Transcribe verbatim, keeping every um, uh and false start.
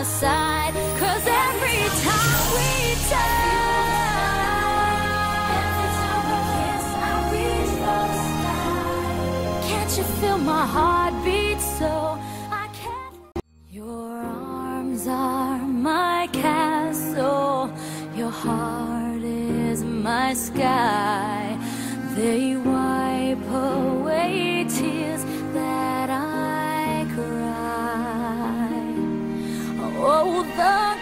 my side. Cause every time we touch, every time we kiss, I reach for the sky. Can't you feel my heartbeat so I can't? Your arms are my castle, your heart is my sky. They wipe away tears that I cry. Oh, the